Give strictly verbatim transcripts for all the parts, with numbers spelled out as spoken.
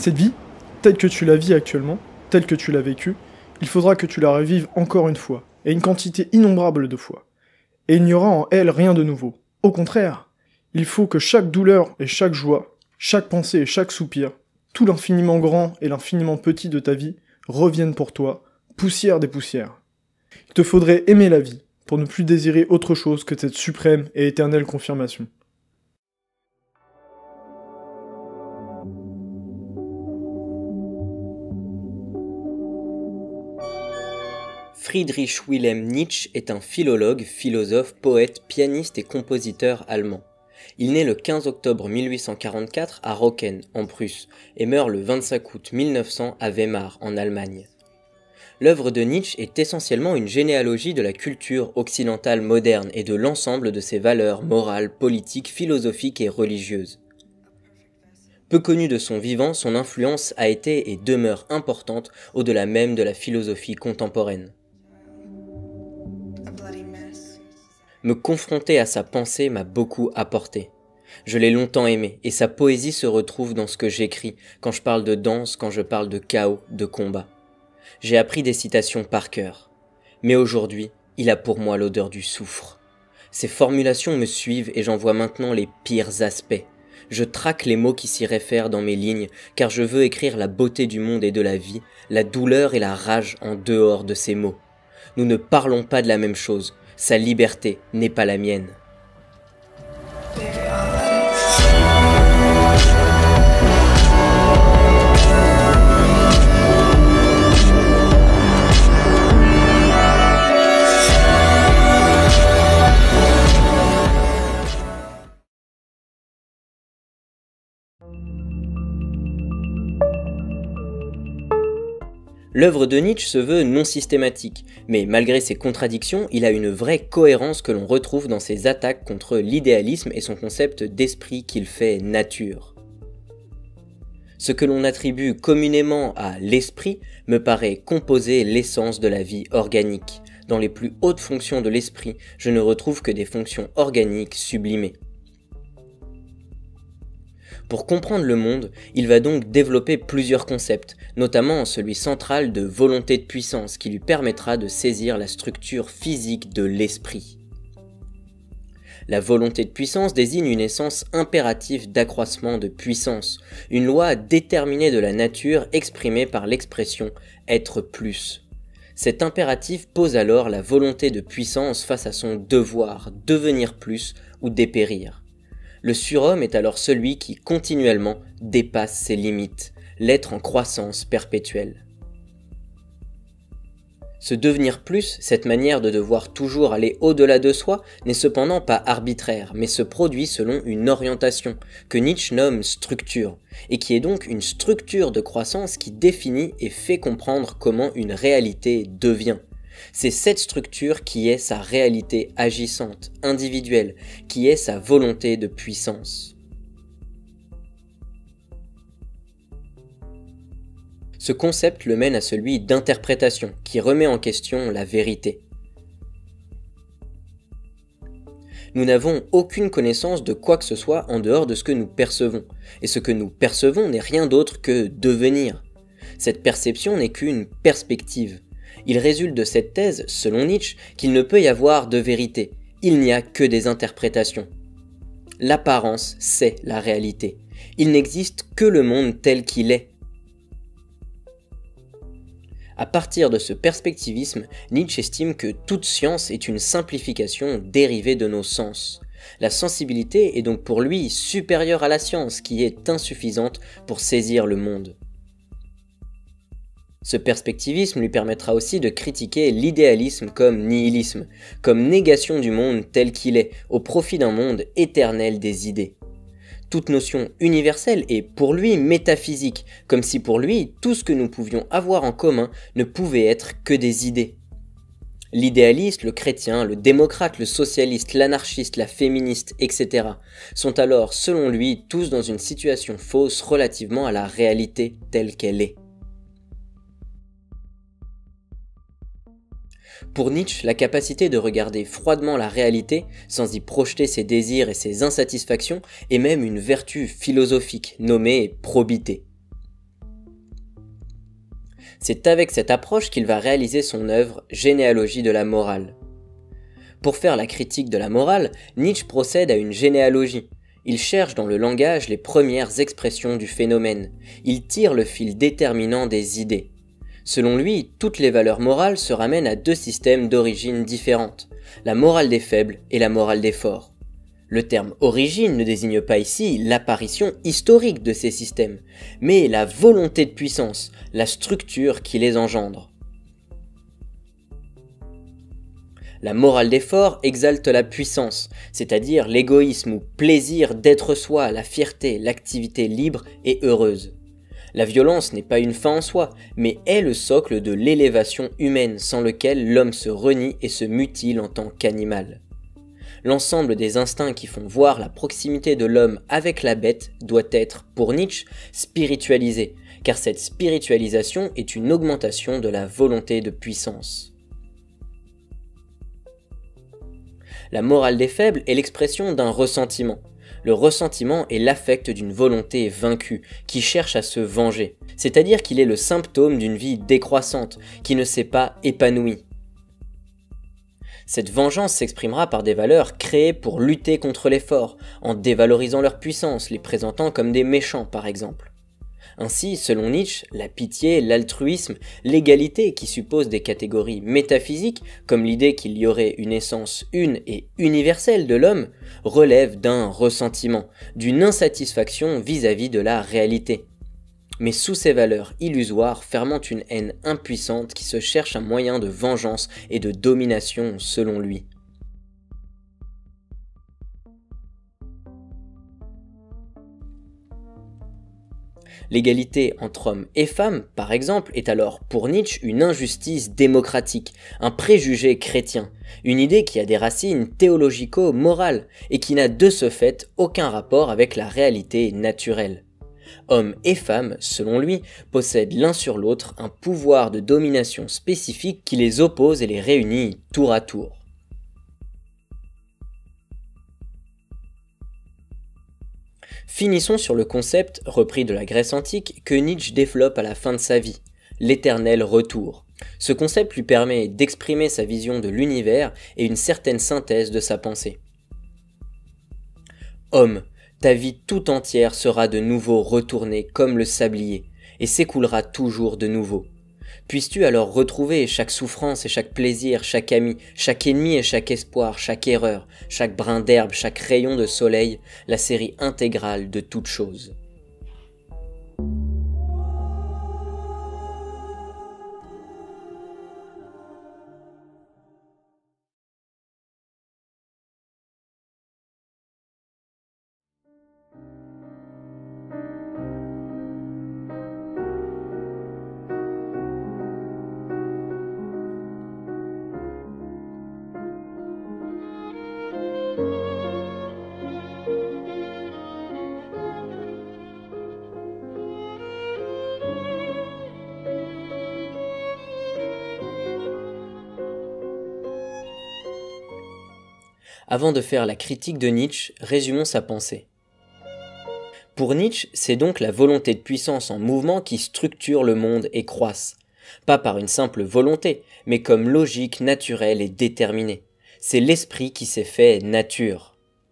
Cette vie, telle que tu la vis actuellement, telle que tu l'as vécue, il faudra que tu la revives encore une fois, et une quantité innombrable de fois. Et il n'y aura en elle rien de nouveau. Au contraire, il faut que chaque douleur et chaque joie, chaque pensée et chaque soupir, tout l'infiniment grand et l'infiniment petit de ta vie, reviennent pour toi, poussière des poussières. Il te faudrait aimer la vie, pour ne plus désirer autre chose que cette suprême et éternelle confirmation. Friedrich Wilhelm Nietzsche est un philologue, philosophe, poète, pianiste et compositeur allemand. Il naît le quinze octobre mille huit cent quarante-quatre à Rocken, en Prusse, et meurt le vingt-cinq août mille neuf cents à Weimar, en Allemagne. L'œuvre de Nietzsche est essentiellement une généalogie de la culture occidentale moderne et de l'ensemble de ses valeurs morales, politiques, philosophiques et religieuses. Peu connu de son vivant, son influence a été et demeure importante au-delà même de la philosophie contemporaine. Me confronter à sa pensée m'a beaucoup apporté. Je l'ai longtemps aimé, et sa poésie se retrouve dans ce que j'écris, quand je parle de danse, quand je parle de chaos, de combat. J'ai appris des citations par cœur. Mais aujourd'hui, il a pour moi l'odeur du soufre. Ses formulations me suivent et j'en vois maintenant les pires aspects. Je traque les mots qui s'y réfèrent dans mes lignes, car je veux écrire la beauté du monde et de la vie, la douleur et la rage en dehors de ces mots. Nous ne parlons pas de la même chose. Sa liberté n'est pas la mienne. L'œuvre de Nietzsche se veut non systématique, mais malgré ses contradictions, il a une vraie cohérence que l'on retrouve dans ses attaques contre l'idéalisme et son concept d'esprit qu'il fait nature. Ce que l'on attribue communément à l'esprit me paraît composer l'essence de la vie organique. Dans les plus hautes fonctions de l'esprit, je ne retrouve que des fonctions organiques sublimées. Pour comprendre le monde, il va donc développer plusieurs concepts, notamment celui central de volonté de puissance qui lui permettra de saisir la structure physique de l'esprit. La volonté de puissance désigne une essence impérative d'accroissement de puissance, une loi déterminée de la nature exprimée par l'expression « être plus ». Cet impératif pose alors la volonté de puissance face à son devoir, devenir plus ou dépérir. Le surhomme est alors celui qui continuellement dépasse ses limites, l'être en croissance perpétuelle. Ce devenir plus, cette manière de devoir toujours aller au-delà de soi, n'est cependant pas arbitraire, mais se produit selon une orientation, que Nietzsche nomme structure, et qui est donc une structure de croissance qui définit et fait comprendre comment une réalité devient. C'est cette structure qui est sa réalité agissante, individuelle, qui est sa volonté de puissance. Ce concept le mène à celui d'interprétation, qui remet en question la vérité. Nous n'avons aucune connaissance de quoi que ce soit en dehors de ce que nous percevons, et ce que nous percevons n'est rien d'autre que devenir. Cette perception n'est qu'une perspective. Il résulte de cette thèse, selon Nietzsche, qu'il ne peut y avoir de vérité, il n'y a que des interprétations. L'apparence, c'est la réalité. Il n'existe que le monde tel qu'il est. À partir de ce perspectivisme, Nietzsche estime que toute science est une simplification dérivée de nos sens. La sensibilité est donc pour lui supérieure à la science, qui est insuffisante pour saisir le monde. Ce perspectivisme lui permettra aussi de critiquer l'idéalisme comme nihilisme, comme négation du monde tel qu'il est, au profit d'un monde éternel des idées. Toute notion universelle est pour lui métaphysique, comme si pour lui tout ce que nous pouvions avoir en commun ne pouvait être que des idées. L'idéaliste, le chrétien, le démocrate, le socialiste, l'anarchiste, la féministe, et cetera sont alors, selon lui, tous dans une situation fausse relativement à la réalité telle qu'elle est. Pour Nietzsche, la capacité de regarder froidement la réalité, sans y projeter ses désirs et ses insatisfactions, est même une vertu philosophique nommée probité. C'est avec cette approche qu'il va réaliser son œuvre Généalogie de la morale. Pour faire la critique de la morale, Nietzsche procède à une généalogie. Il cherche dans le langage les premières expressions du phénomène. Il tire le fil déterminant des idées. Selon lui, toutes les valeurs morales se ramènent à deux systèmes d'origine différentes, la morale des faibles et la morale des forts. Le terme « origine » ne désigne pas ici l'apparition historique de ces systèmes, mais la volonté de puissance, la structure qui les engendre. La morale des forts exalte la puissance, c'est-à-dire l'égoïsme ou plaisir d'être soi, la fierté, l'activité libre et heureuse. La violence n'est pas une fin en soi, mais est le socle de l'élévation humaine sans lequel l'homme se renie et se mutile en tant qu'animal. L'ensemble des instincts qui font voir la proximité de l'homme avec la bête doit être, pour Nietzsche, spiritualisé, car cette spiritualisation est une augmentation de la volonté de puissance. La morale des faibles est l'expression d'un ressentiment. Le ressentiment est l'affect d'une volonté vaincue, qui cherche à se venger, c'est-à-dire qu'il est le symptôme d'une vie décroissante, qui ne s'est pas épanouie. Cette vengeance s'exprimera par des valeurs créées pour lutter contre les forts, en dévalorisant leur puissance, les présentant comme des méchants par exemple. Ainsi, selon Nietzsche, la pitié, l'altruisme, l'égalité qui suppose des catégories métaphysiques, comme l'idée qu'il y aurait une essence une et universelle de l'homme, relèvent d'un ressentiment, d'une insatisfaction vis-à-vis de la réalité. Mais sous ces valeurs illusoires fermente une haine impuissante qui se cherche un moyen de vengeance et de domination selon lui. L'égalité entre hommes et femmes, par exemple, est alors pour Nietzsche une injustice démocratique, un préjugé chrétien, une idée qui a des racines théologico-morales et qui n'a de ce fait aucun rapport avec la réalité naturelle. Hommes et femmes, selon lui, possèdent l'un sur l'autre un pouvoir de domination spécifique qui les oppose et les réunit tour à tour. Finissons sur le concept, repris de la Grèce antique, que Nietzsche développe à la fin de sa vie, l'éternel retour. Ce concept lui permet d'exprimer sa vision de l'univers et une certaine synthèse de sa pensée. Homme, ta vie tout entière sera de nouveau retournée comme le sablier, et s'écoulera toujours de nouveau. Puisses-tu alors retrouver chaque souffrance et chaque plaisir, chaque ami, chaque ennemi et chaque espoir, chaque erreur, chaque brin d'herbe, chaque rayon de soleil, la série intégrale de toutes choses. Avant de faire la critique de Nietzsche, résumons sa pensée. Pour Nietzsche, c'est donc la volonté de puissance en mouvement qui structure le monde et croisse. Pas par une simple volonté, mais comme logique naturelle et déterminée. C'est l'esprit qui s'est fait nature.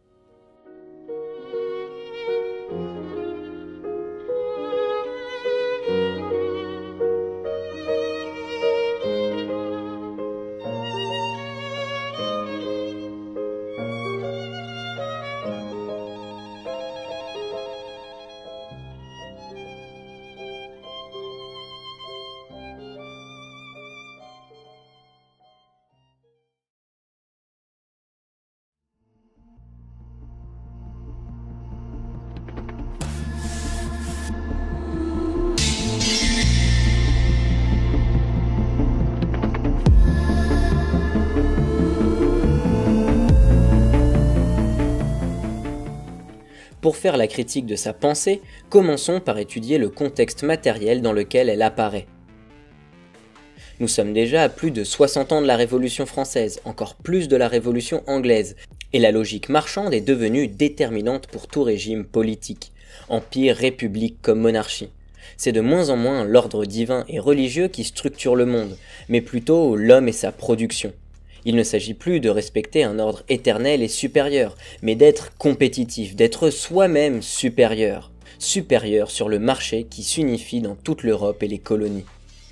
Pour faire la critique de sa pensée, commençons par étudier le contexte matériel dans lequel elle apparaît. Nous sommes déjà à plus de soixante ans de la Révolution française, encore plus de la Révolution anglaise, et la logique marchande est devenue déterminante pour tout régime politique, empire, république comme monarchie. C'est de moins en moins l'ordre divin et religieux qui structure le monde, mais plutôt l'homme et sa production. Il ne s'agit plus de respecter un ordre éternel et supérieur, mais d'être compétitif, d'être soi-même supérieur, supérieur sur le marché qui s'unifie dans toute l'Europe et les colonies.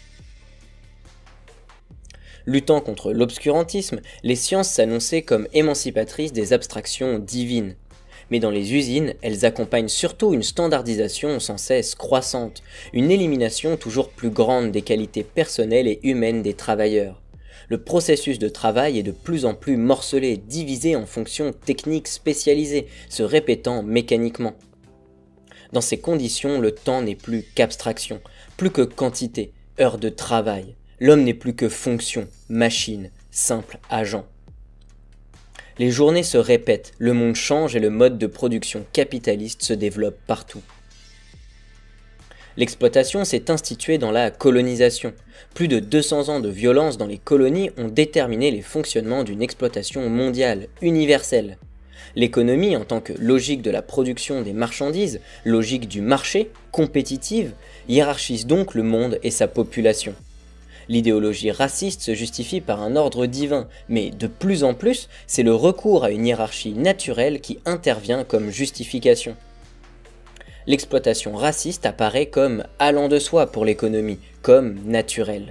Luttant contre l'obscurantisme, les sciences s'annonçaient comme émancipatrices des abstractions divines. Mais dans les usines, elles accompagnent surtout une standardisation sans cesse croissante, une élimination toujours plus grande des qualités personnelles et humaines des travailleurs. Le processus de travail est de plus en plus morcelé, divisé en fonctions techniques spécialisées, se répétant mécaniquement. Dans ces conditions, le temps n'est plus qu'abstraction, plus que quantité, heure de travail. L'homme n'est plus que fonction, machine, simple agent. Les journées se répètent, le monde change et le mode de production capitaliste se développe partout. L'exploitation s'est instituée dans la colonisation. Plus de deux cents ans de violence dans les colonies ont déterminé les fonctionnements d'une exploitation mondiale, universelle. L'économie, en tant que logique de la production des marchandises, logique du marché, compétitive, hiérarchise donc le monde et sa population. L'idéologie raciste se justifie par un ordre divin, mais de plus en plus, c'est le recours à une hiérarchie naturelle qui intervient comme justification. L'exploitation raciste apparaît comme allant de soi pour l'économie, comme naturelle.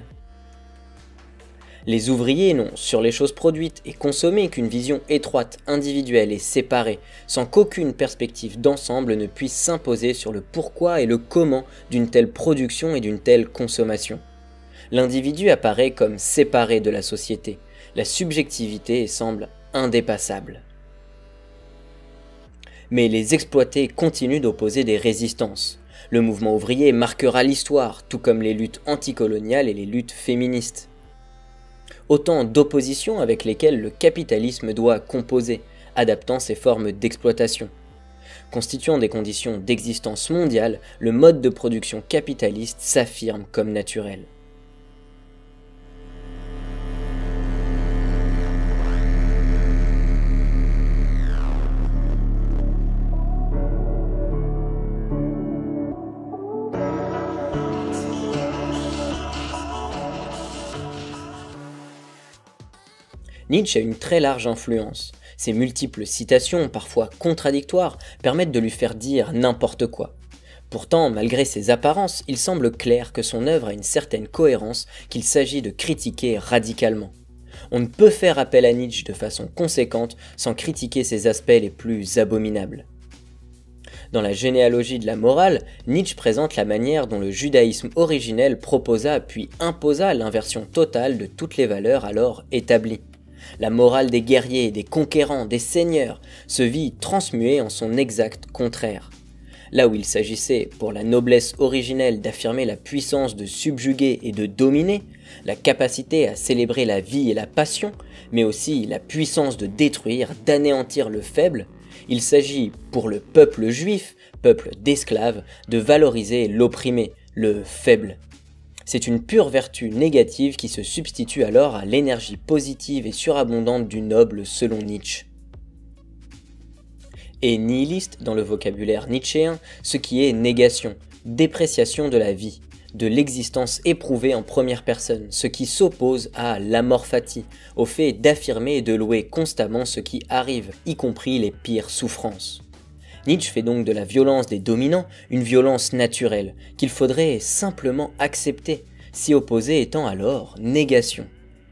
Les ouvriers n'ont, sur les choses produites et consommées, qu'une vision étroite, individuelle et séparée, sans qu'aucune perspective d'ensemble ne puisse s'imposer sur le pourquoi et le comment d'une telle production et d'une telle consommation. L'individu apparaît comme séparé de la société, la subjectivité semble indépassable. Mais les exploités continuent d'opposer des résistances. Le mouvement ouvrier marquera l'histoire, tout comme les luttes anticoloniales et les luttes féministes. Autant d'oppositions avec lesquelles le capitalisme doit composer, adaptant ses formes d'exploitation. Constituant des conditions d'existence mondiale, le mode de production capitaliste s'affirme comme naturel. Nietzsche a une très large influence. Ses multiples citations, parfois contradictoires, permettent de lui faire dire n'importe quoi. Pourtant, malgré ses apparences, il semble clair que son œuvre a une certaine cohérence qu'il s'agit de critiquer radicalement. On ne peut faire appel à Nietzsche de façon conséquente sans critiquer ses aspects les plus abominables. Dans la généalogie de la morale, Nietzsche présente la manière dont le judaïsme originel proposa puis imposa l'inversion totale de toutes les valeurs alors établies. La morale des guerriers, des conquérants, des seigneurs se vit transmuée en son exact contraire. Là où il s'agissait pour la noblesse originelle d'affirmer la puissance de subjuguer et de dominer, la capacité à célébrer la vie et la passion, mais aussi la puissance de détruire, d'anéantir le faible, il s'agit pour le peuple juif, peuple d'esclaves, de valoriser l'opprimé, le faible. C'est une pure vertu négative qui se substitue alors à l'énergie positive et surabondante du noble selon Nietzsche. Et nihiliste dans le vocabulaire nietzschéen, ce qui est négation, dépréciation de la vie, de l'existence éprouvée en première personne, ce qui s'oppose à l'amor fati, au fait d'affirmer et de louer constamment ce qui arrive, y compris les pires souffrances. Nietzsche fait donc de la violence des dominants une violence naturelle, qu'il faudrait simplement accepter, s'y opposer étant alors négation.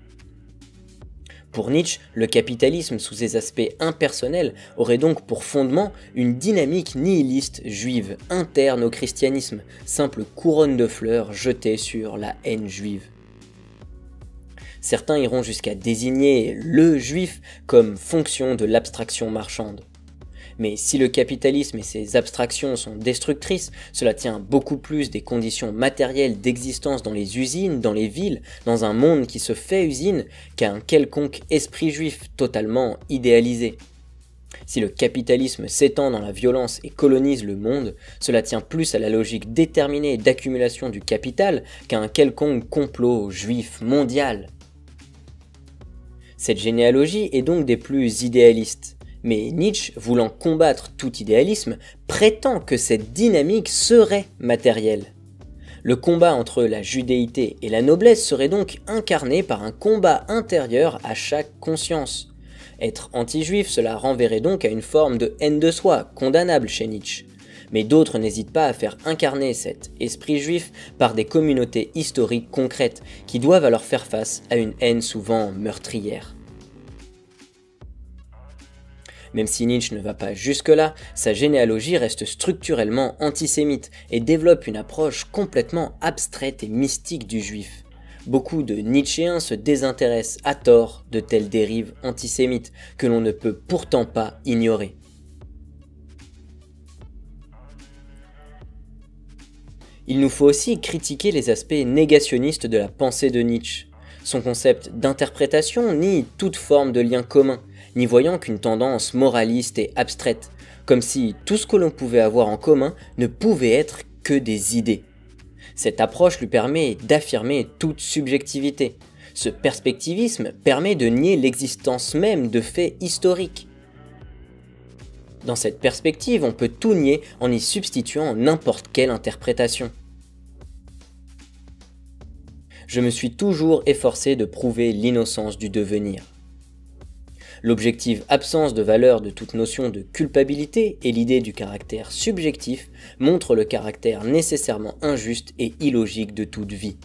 Pour Nietzsche, le capitalisme sous ses aspects impersonnels aurait donc pour fondement une dynamique nihiliste juive, interne au christianisme, simple couronne de fleurs jetée sur la haine juive. Certains iront jusqu'à désigner le juif comme fonction de l'abstraction marchande. Mais si le capitalisme et ses abstractions sont destructrices, cela tient beaucoup plus des conditions matérielles d'existence dans les usines, dans les villes, dans un monde qui se fait usine, qu'à un quelconque esprit juif totalement idéalisé. Si le capitalisme s'étend dans la violence et colonise le monde, cela tient plus à la logique déterminée d'accumulation du capital qu'à un quelconque complot juif mondial. Cette généalogie est donc des plus idéalistes. Mais Nietzsche, voulant combattre tout idéalisme, prétend que cette dynamique serait matérielle. Le combat entre la judéité et la noblesse serait donc incarné par un combat intérieur à chaque conscience. Être anti-juif, cela renverrait donc à une forme de haine de soi, condamnable chez Nietzsche. Mais d'autres n'hésitent pas à faire incarner cet esprit juif par des communautés historiques concrètes qui doivent alors faire face à une haine souvent meurtrière. Même si Nietzsche ne va pas jusque-là, sa généalogie reste structurellement antisémite et développe une approche complètement abstraite et mystique du juif. Beaucoup de Nietzschéens se désintéressent à tort de telles dérives antisémites que l'on ne peut pourtant pas ignorer. Il nous faut aussi critiquer les aspects négationnistes de la pensée de Nietzsche. Son concept d'interprétation nie toute forme de lien commun, n'y voyant qu'une tendance moraliste et abstraite, comme si tout ce que l'on pouvait avoir en commun ne pouvait être que des idées. Cette approche lui permet d'affirmer toute subjectivité. Ce perspectivisme permet de nier l'existence même de faits historiques. Dans cette perspective, on peut tout nier en y substituant n'importe quelle interprétation. Je me suis toujours efforcé de prouver l'innocence du devenir. L'objective absence de valeur de toute notion de culpabilité et l'idée du caractère subjectif montrent le caractère nécessairement injuste et illogique de toute vie.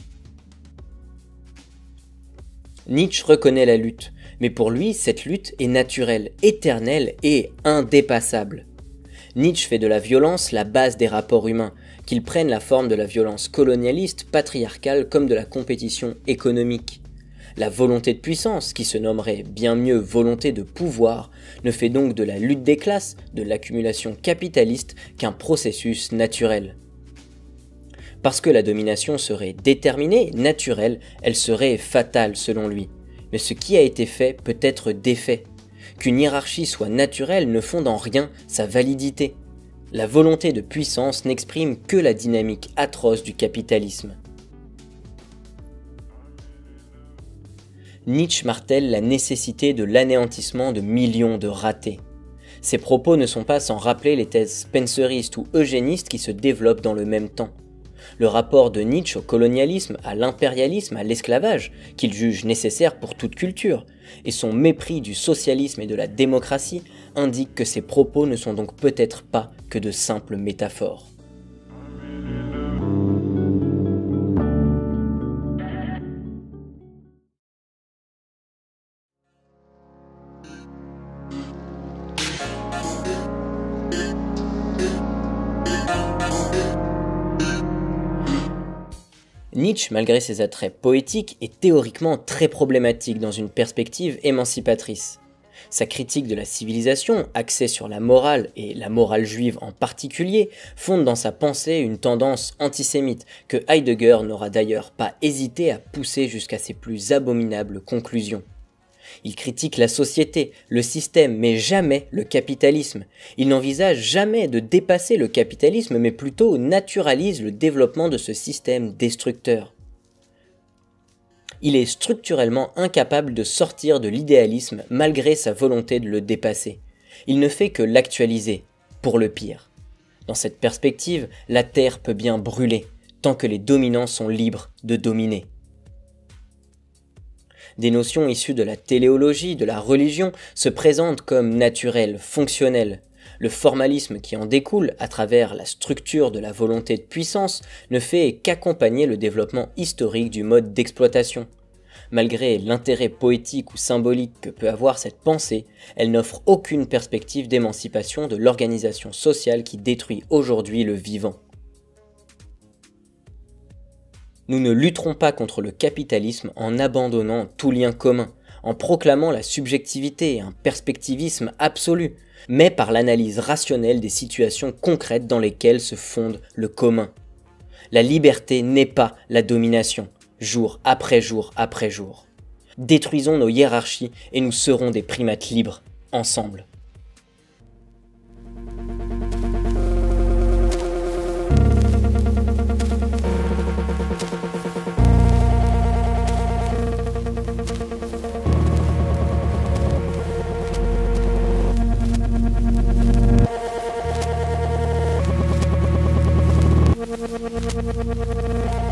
Nietzsche reconnaît la lutte, mais pour lui, cette lutte est naturelle, éternelle et indépassable. Nietzsche fait de la violence la base des rapports humains, qu'ils prennent la forme de la violence colonialiste, patriarcale comme de la compétition économique. La volonté de puissance, qui se nommerait bien mieux volonté de pouvoir, ne fait donc de la lutte des classes, de l'accumulation capitaliste, qu'un processus naturel. Parce que la domination serait déterminée, naturelle, elle serait fatale selon lui. Mais ce qui a été fait peut être défait. Qu'une hiérarchie soit naturelle ne fonde en rien sa validité. La volonté de puissance n'exprime que la dynamique atroce du capitalisme. Nietzsche martèle la nécessité de l'anéantissement de millions de ratés. Ses propos ne sont pas sans rappeler les thèses spenceristes ou eugénistes qui se développent dans le même temps. Le rapport de Nietzsche au colonialisme, à l'impérialisme, à l'esclavage, qu'il juge nécessaire pour toute culture, et son mépris du socialisme et de la démocratie indiquent que ses propos ne sont donc peut-être pas que de simples métaphores. Nietzsche, malgré ses attraits poétiques, est théoriquement très problématique dans une perspective émancipatrice. Sa critique de la civilisation, axée sur la morale, et la morale juive en particulier, fonde dans sa pensée une tendance antisémite que Heidegger n'aura d'ailleurs pas hésité à pousser jusqu'à ses plus abominables conclusions. Il critique la société, le système, mais jamais le capitalisme. Il n'envisage jamais de dépasser le capitalisme, mais plutôt naturalise le développement de ce système destructeur. Il est structurellement incapable de sortir de l'idéalisme malgré sa volonté de le dépasser. Il ne fait que l'actualiser, pour le pire. Dans cette perspective, la terre peut bien brûler, tant que les dominants sont libres de dominer. Des notions issues de la téléologie, de la religion, se présentent comme naturelles, fonctionnelles. Le formalisme qui en découle, à travers la structure de la volonté de puissance, ne fait qu'accompagner le développement historique du mode d'exploitation. Malgré l'intérêt poétique ou symbolique que peut avoir cette pensée, elle n'offre aucune perspective d'émancipation de l'organisation sociale qui détruit aujourd'hui le vivant. Nous ne lutterons pas contre le capitalisme en abandonnant tout lien commun, en proclamant la subjectivité et un perspectivisme absolu, mais par l'analyse rationnelle des situations concrètes dans lesquelles se fonde le commun. La liberté n'est pas la domination, jour après jour après jour. Détruisons nos hiérarchies et nous serons des primates libres, ensemble. Thank you. Salut.